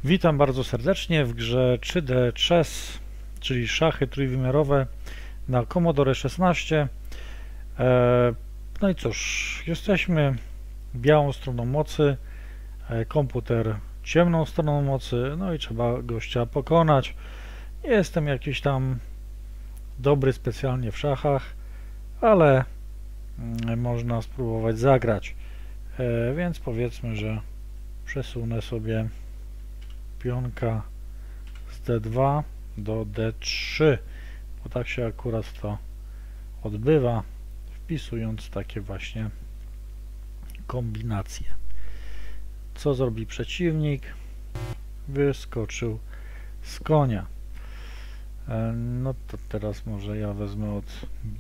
Witam bardzo serdecznie w grze 3D Chess, czyli szachy trójwymiarowe na Commodore 16. No i cóż, jesteśmy białą stroną mocy, komputer ciemną stroną mocy, no i trzeba gościa pokonać. Nie jestem jakiś tam dobry specjalnie w szachach, ale można spróbować zagrać. Więc powiedzmy, że przesunę sobie pionka z D2 do D3, bo tak się akurat to odbywa, wpisując takie właśnie kombinacje. Co zrobi przeciwnik? Wyskoczył z konia. No to teraz może ja wezmę od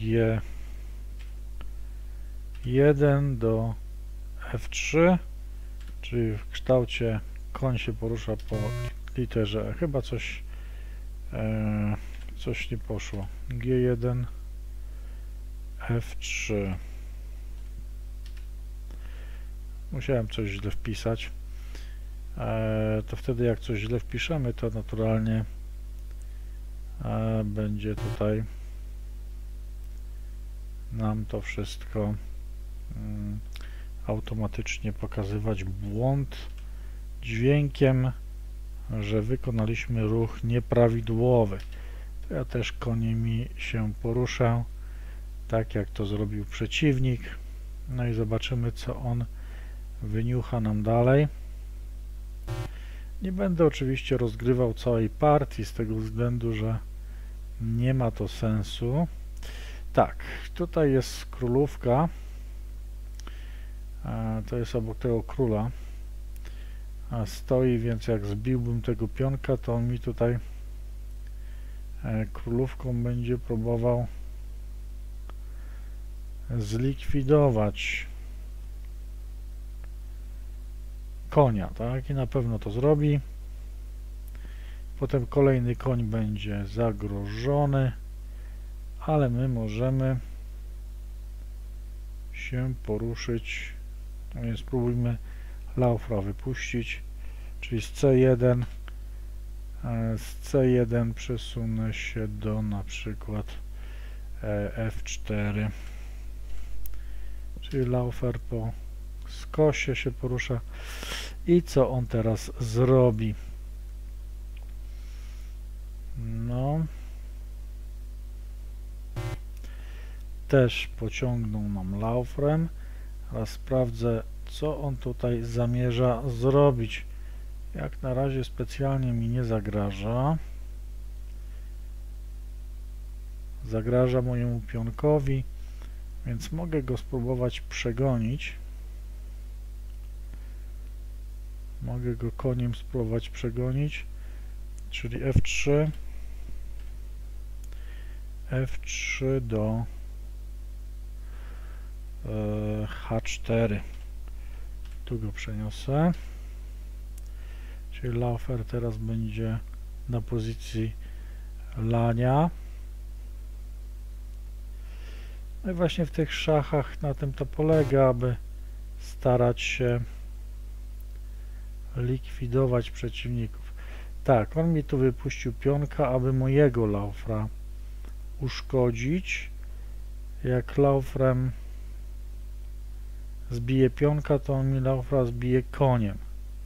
G1 do F3, czyli w kształcie koń się porusza po literze E. Chyba coś nie poszło. G1, F3. Musiałem coś źle wpisać. To wtedy jak coś źle wpiszemy, to naturalnie będzie tutaj nam to wszystko automatycznie pokazywać błąd dźwiękiem, że wykonaliśmy ruch nieprawidłowy. To ja też koniemi się poruszę, tak jak to zrobił przeciwnik. No i zobaczymy, co on wyniucha nam dalej. Nie będę oczywiście rozgrywał całej partii z tego względu, że nie ma to sensu. Tak, tutaj jest królówka. To jest obok tego króla. Stoi, więc jak zbiłbym tego pionka, to on mi tutaj królówką będzie próbował zlikwidować konia, tak? I na pewno to zrobi. Potem kolejny koń będzie zagrożony, ale my możemy się poruszyć. No więc spróbujmy Laufra wypuścić, czyli z C1. Z C1 przesunę się do na przykład F4, czyli Laufer po skosie się porusza. I co on teraz zrobi? No, też pociągnął nam Laufrem. Teraz sprawdzę, co on tutaj zamierza zrobić. Jak na razie specjalnie mi nie zagraża. Zagraża mojemu pionkowi, więc mogę go spróbować przegonić. Mogę go koniem spróbować przegonić, czyli F3. F3 do H4. Tu go przeniosę. Czyli Laufer teraz będzie na pozycji lania. No i właśnie w tych szachach na tym to polega, aby starać się likwidować przeciwników. Tak, on mi tu wypuścił pionka, aby mojego Laufra uszkodzić. Jak Laufrem zbije pionka, to on mi Laufra zbije koniem.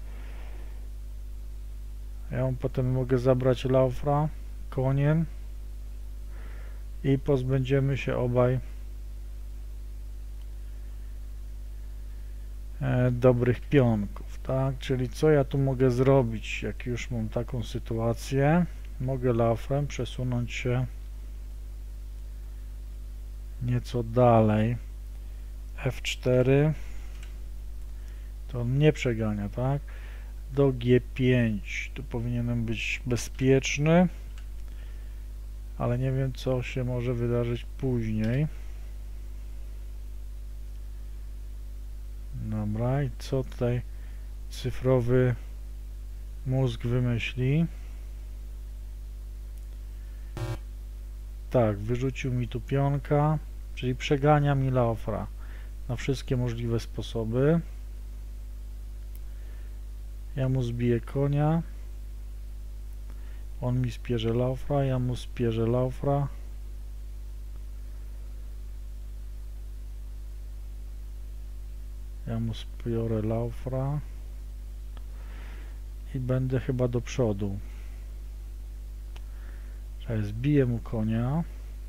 Ja potem mogę zabrać Laufra koniem i pozbędziemy się obaj dobrych pionków, tak? Czyli co ja tu mogę zrobić, jak już mam taką sytuację? Mogę Laufrem przesunąć się nieco dalej. F4 to on nie przegania, tak? Do G5 tu powinienem być bezpieczny, ale nie wiem, co się może wydarzyć później. Dobra, i co tutaj cyfrowy mózg wymyśli? Tak, wyrzucił mi tu pionka, czyli przegania mi Laufra na wszystkie możliwe sposoby. Ja mu zbiję konia. On mi spierze laufra, ja mu spierzę laufra. Ja mu spiorę laufra. I będę chyba do przodu. Czyli zbiję mu konia.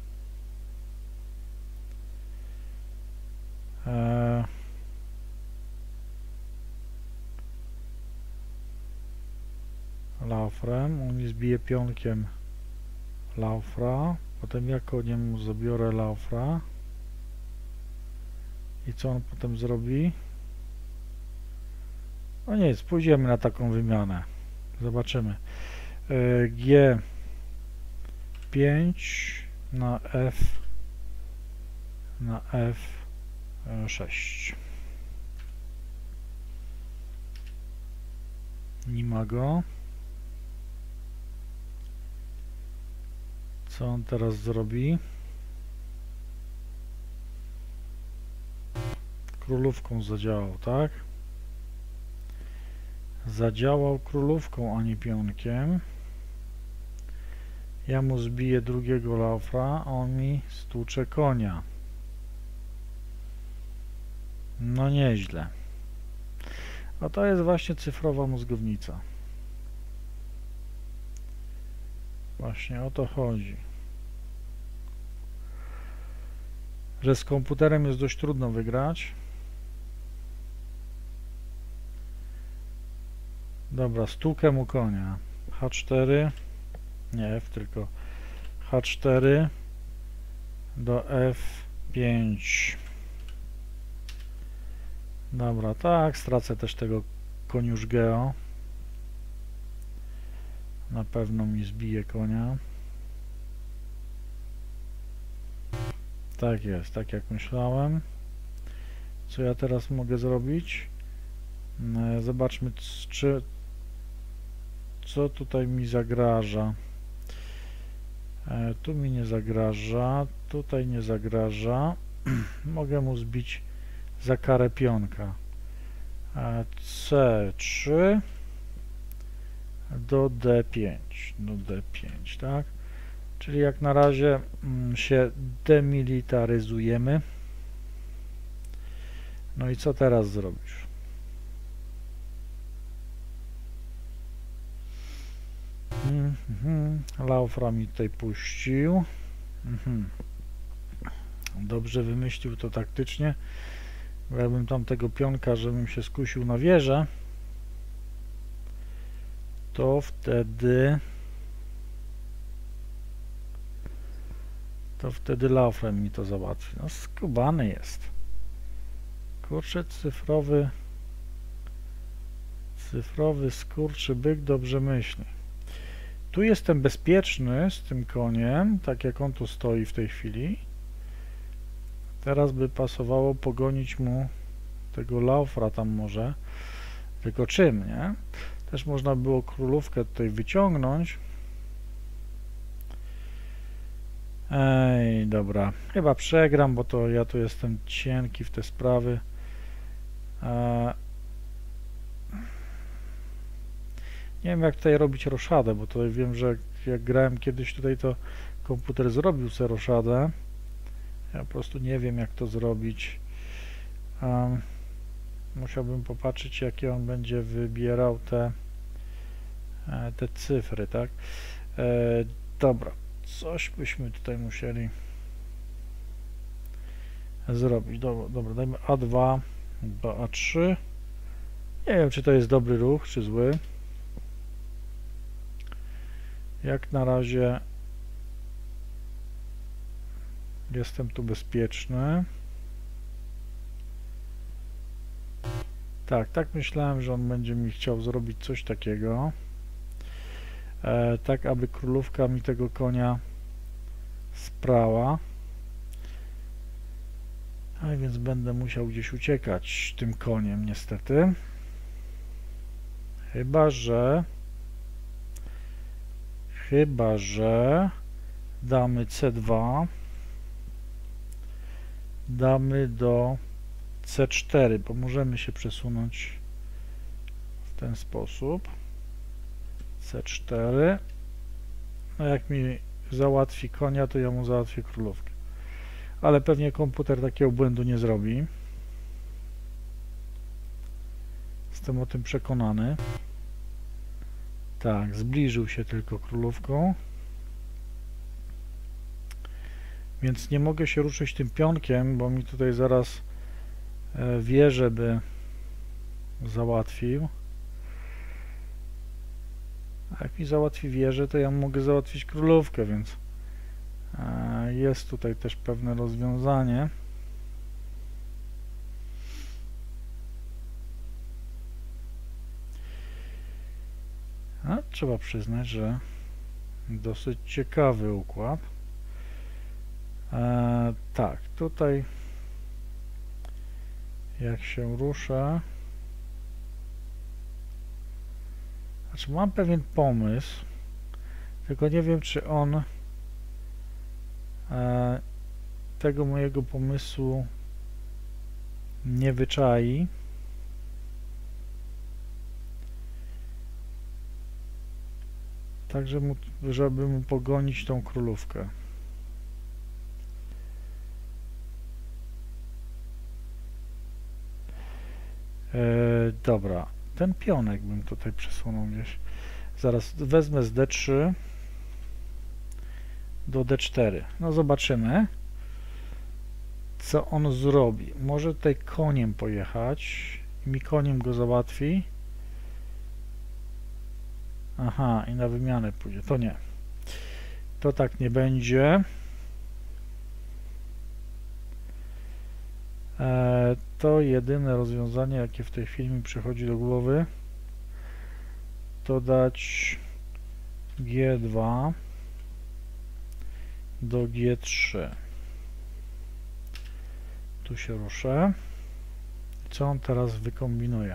Laufrem. On mi zbije pionkiem laufra. Potem ja koniem mu zabiorę laufra. I co on potem zrobi? No nic, pójdziemy na taką wymianę. Zobaczymy. G5 na F6. Nie ma go. Co on teraz zrobi? Królówką zadziałał, tak? Zadziałał królówką, a nie pionkiem. Ja mu zbiję drugiego laufra, a on mi stłucze konia. No nieźle. A to jest właśnie cyfrowa mózgownica. Właśnie o to chodzi. Że z komputerem jest dość trudno wygrać. Dobra, stłukę mu konia. H4. Nie F, tylko H4 do F5. Dobra, tak, stracę też tego koniuszgeo. Na pewno mi zbije konia. Tak jest, tak jak myślałem. Co ja teraz mogę zrobić? Zobaczmy, co tutaj mi zagraża. Tu mi nie zagraża, tutaj nie zagraża. Mogę mu zbić za karę pionka. C3 do D5. Do D5, tak? Czyli jak na razie się demilitaryzujemy. No i co teraz zrobisz? Laufra mi tutaj puścił. Dobrze wymyślił to taktycznie. Bo jakbym tam tego pionka, żebym się skusił na wieżę, to wtedy laufrem mi to załatwi. No skubany jest. Kurczę, cyfrowy skurczybyk dobrze myśli. Tu jestem bezpieczny z tym koniem, tak jak on tu stoi w tej chwili. Teraz by pasowało pogonić mu tego laufra tam może. Tylko czym, nie? Też można było królówkę tutaj wyciągnąć. Ej, dobra. Chyba przegram, bo to ja tu jestem cienki w te sprawy. Nie wiem, jak tutaj robić roszadę, bo tutaj wiem, że jak grałem kiedyś tutaj, to komputer zrobił sobie roszadę. Ja po prostu nie wiem, jak to zrobić. Musiałbym popatrzeć, jakie on będzie wybierał te cyfry, tak? Dobra, coś byśmy tutaj musieli zrobić. Dobra, dajmy A2 do A3. Nie wiem, czy to jest dobry ruch, czy zły. Jak na razie jestem tu bezpieczny. Tak myślałem, że on będzie mi chciał zrobić coś takiego. Tak, aby królówka mi tego konia sprała. A więc będę musiał gdzieś uciekać tym koniem, niestety. Chyba, że damy C2, damy do C4, bo możemy się przesunąć w ten sposób. C4 A jak mi załatwi konia, to ja mu załatwię królówkę. Ale pewnie komputer takiego błędu nie zrobi. Jestem o tym przekonany. Tak, zbliżył się tylko królówką. Więc nie mogę się ruszyć tym pionkiem, bo mi tutaj zaraz wieżę by załatwił. A jak mi załatwi wieżę, to ja mogę załatwić królówkę, więc jest tutaj też pewne rozwiązanie. A trzeba przyznać, że dosyć ciekawy układ. Tak, tutaj jak się ruszę, znaczy mam pewien pomysł, tylko nie wiem, czy on tego mojego pomysłu nie wyczai. Tak, żeby mu pogonić tą królówkę. Dobra, ten pionek bym tutaj przesunął gdzieś. Zaraz wezmę z D3 do D4. No zobaczymy, co on zrobi. Może tutaj koniem pojechać i mi koniem go załatwi. Aha, i na wymianę pójdzie. To nie. To tak nie będzie. To jedyne rozwiązanie, jakie w tej chwili mi przychodzi do głowy, to dać G2 do G3. Tu się ruszę. Co on teraz wykombinuje?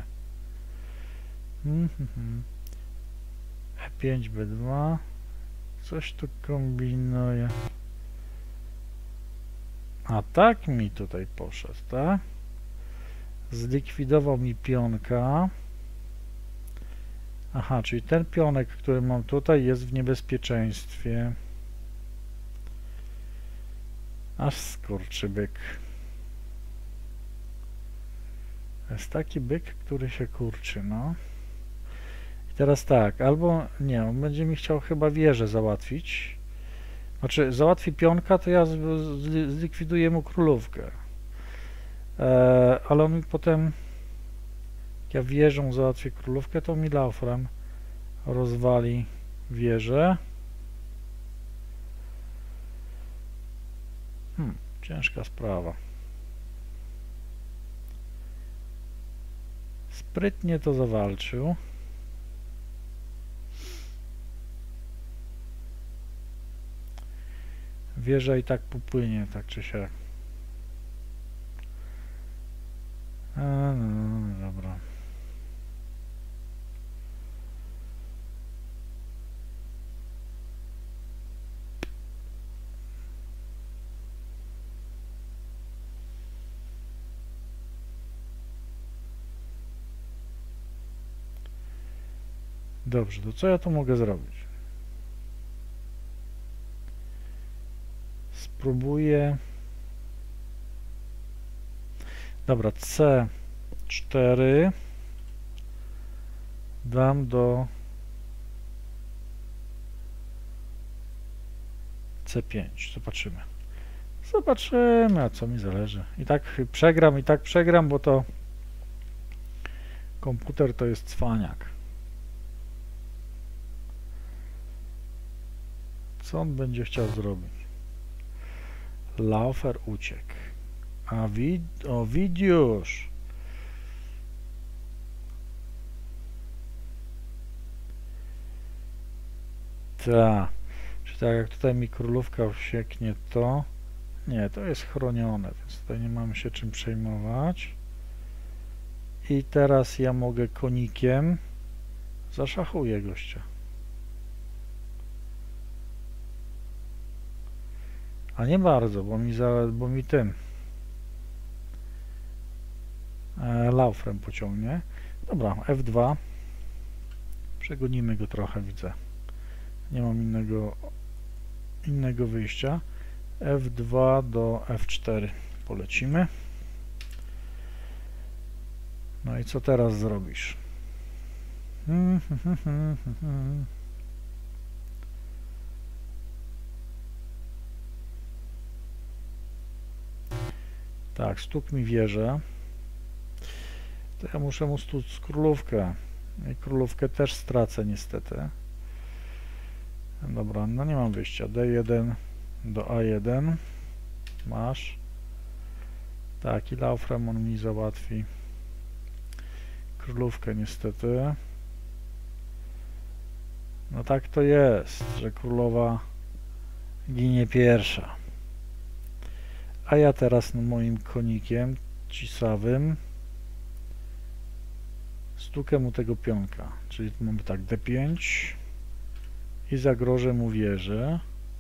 E5, B2. Coś tu kombinuje. A tak mi tutaj poszedł, tak? Zlikwidował mi pionka. Aha, czyli ten pionek, który mam tutaj, jest w niebezpieczeństwie. Aż skurczybyk. Jest taki byk, który się kurczy, no. I teraz tak, albo nie, on będzie mi chciał chyba wieżę załatwić. Znaczy, załatwi pionka, to ja zlikwiduję mu królówkę. Ale on mi potem, jak ja wieżą załatwię królówkę, to mi laufrem rozwali wieżę. Ciężka sprawa. Sprytnie to zawalczył. Wieża i tak popłynie, tak czy siak. No, dobra. Dobrze, to co ja tu mogę zrobić? Spróbuję. Dobra, C4 dam do C5. Zobaczymy. Zobaczymy, a co mi zależy. I tak przegram, bo to komputer to jest cwaniak. Co on będzie chciał zrobić? Laufer uciekł. O, widzisz. Tak. Czy tak jak tutaj mi królówka wsieknie, to... Nie, to jest chronione, więc tutaj nie mamy się czym przejmować. I teraz ja mogę konikiem. Zaszachuję gościa. A nie bardzo, bo mi tym laufrem pociągnie. Dobra, F2. Przegonimy go trochę, widzę. Nie mam innego wyjścia. F2 do F4 polecimy. No i co teraz zrobisz? Tak, stuk mi wieżę. To ja muszę mu stuc królówkę. I królówkę też stracę niestety. Dobra, no nie mam wyjścia. D1 do A1. Masz. Tak, i Laufremon mi załatwi królówkę niestety. No tak to jest, że królowa ginie pierwsza. A ja teraz moim konikiem cisawym stukę mu tego pionka. Czyli mamy tak D5 i zagrożę mu wieżę.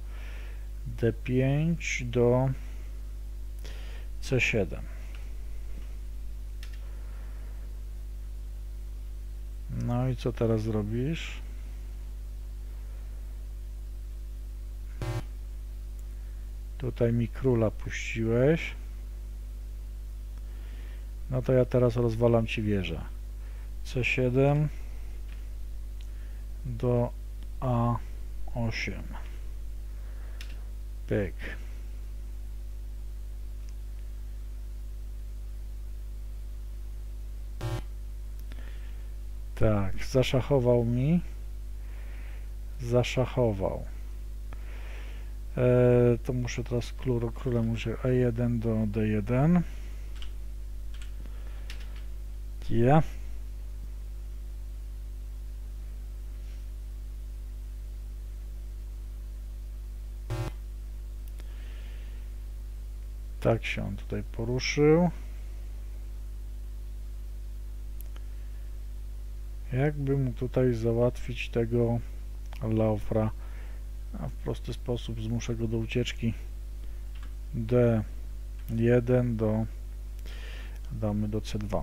D5 do C7. No i co teraz zrobisz? Tutaj mi króla puściłeś. No to ja teraz rozwalam ci wieżę. C7 do A8. Pyk. Tak, zaszachował mi. Zaszachował. To muszę teraz królem użyć A1 do D1. Yeah. Tak się on tutaj poruszył. Jakby mu tutaj załatwić tego Laufra, a w prosty sposób zmuszę go do ucieczki. D1 damy do C2.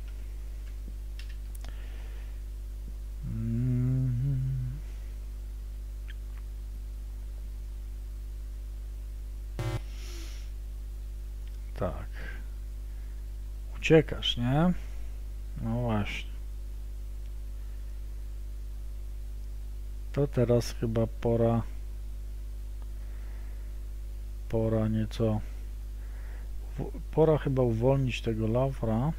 Tak. Uciekasz, nie? No właśnie. To teraz chyba pora nieco chyba uwolnić tego Laufra.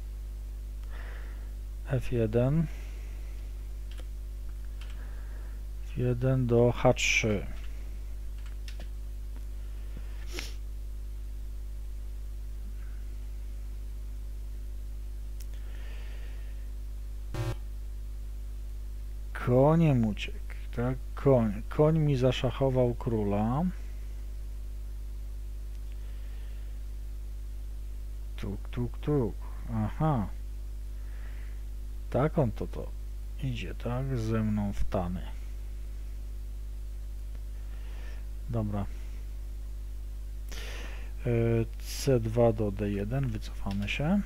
F1 do H3. Koniem uciekł, tak? Koń mi zaszachował króla. Tuk. Aha. Tak on to idzie, tak? Ze mną w tany. Dobra. C2 do D1. Wycofamy się.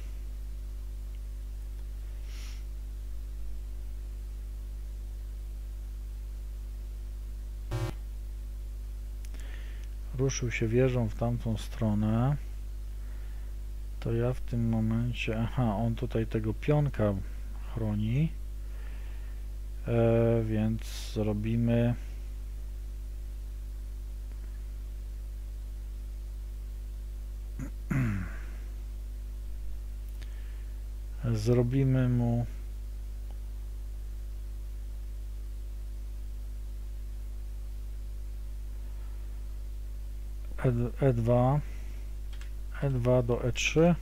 Ruszył się wieżą w tamtą stronę. To ja w tym momencie... Aha, on tutaj tego pionka chroni. Więc zrobimy... Zrobimy mu... E2 do E3.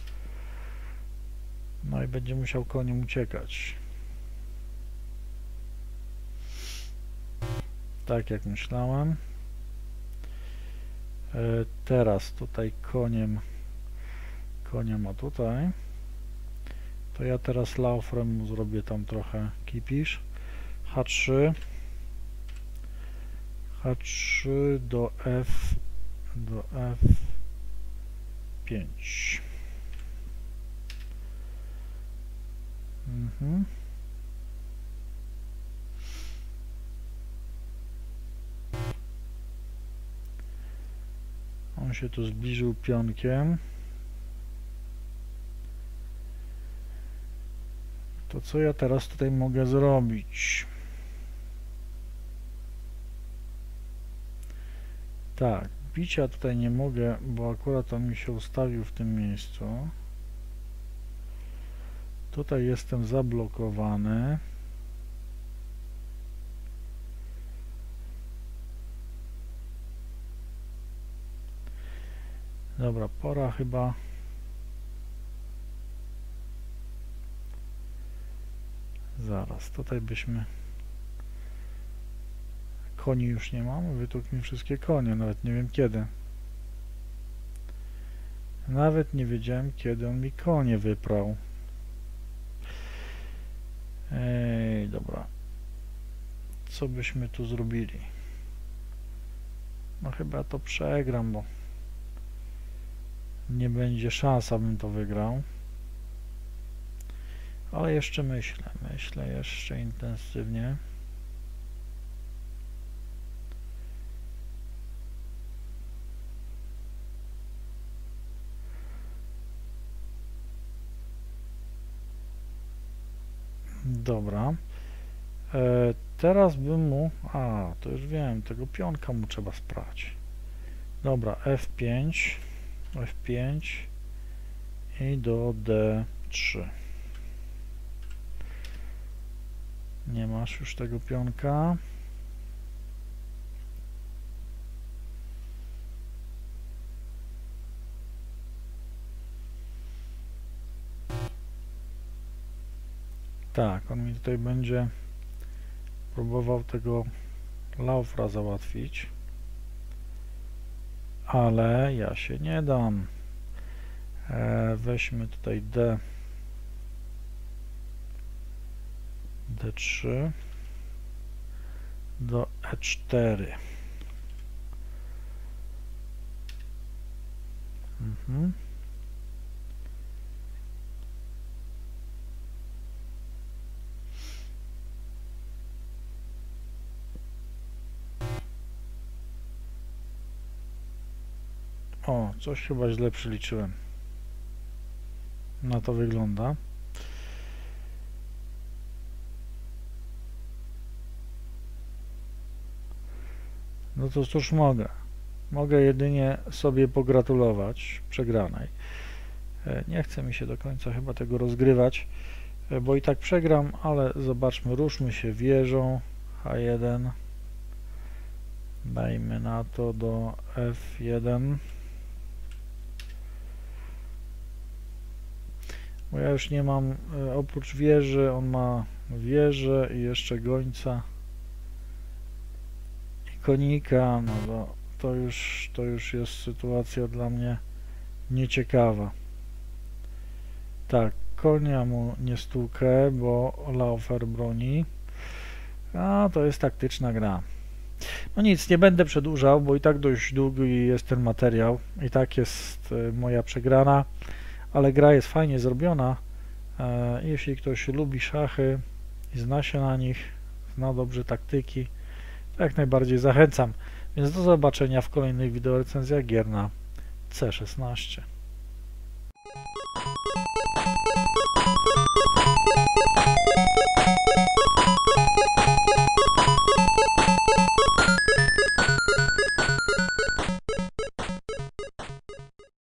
No i będzie musiał koniem uciekać. Tak jak myślałem. Teraz tutaj koniem a tutaj. To ja teraz Laufrem mu zrobię tam trochę kipisz. H3 do F5. On się tu zbliżył pionkiem. To co ja teraz tutaj mogę zrobić? Tak, bicia tutaj nie mogę, bo akurat on mi się ustawił w tym miejscu. Tutaj jestem zablokowany. Dobra, pora chyba... Zaraz, tutaj byśmy... Koni już nie mam, wytłukł mi wszystkie konie, nawet nie wiem kiedy. Nawet nie wiedziałem, kiedy on mi konie wyprał. Dobra. Co byśmy tu zrobili? No chyba to przegram, bo nie będzie szans, abym to wygrał. Ale jeszcze myślę jeszcze intensywnie. Dobra. Teraz bym mu... A, to już wiem, tego pionka mu trzeba sprać. Dobra, F5, F5 i do D3. Nie masz już tego pionka. Tak, on mi tutaj będzie próbował tego Laufra załatwić, ale ja się nie dam. Weźmy tutaj D3 do E4. O, coś chyba źle przeliczyłem. Na to wygląda. No to cóż mogę. Mogę jedynie sobie pogratulować przegranej. Nie chce mi się do końca chyba tego rozgrywać, bo i tak przegram, ale zobaczmy, ruszmy się wieżą H1. Dajmy na to do F1. Bo ja już nie mam, oprócz wieży, on ma wieżę i jeszcze gońca i konika, no to już jest sytuacja dla mnie nieciekawa. Tak, konia mu nie stłukę, bo Laufer broni, a to jest taktyczna gra. No nic, nie będę przedłużał, bo i tak dość długi jest ten materiał, i tak jest moja przegrana. Ale gra jest fajnie zrobiona. Jeśli ktoś lubi szachy i zna się na nich, zna dobrze taktyki, to jak najbardziej zachęcam. Więc do zobaczenia w kolejnych wideorecenzjach gier na C16.